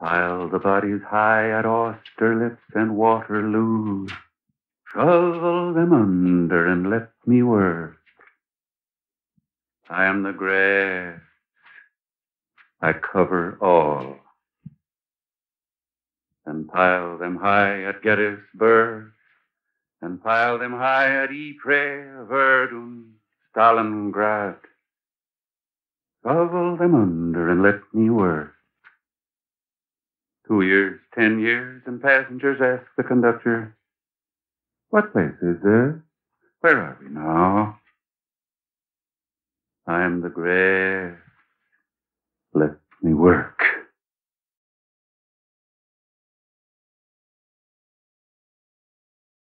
Pile the bodies high at Austerlitz and Waterloo. Shovel them under and let me work. I am the grass. I cover all. And pile them high at Gettysburg. And pile them high at Ypres, Verdun, Stalingrad. Shovel them under and let me work. 2 years, 10 years, and passengers ask the conductor, "What place is this? Where are we now?" I'm the grass. Let me work.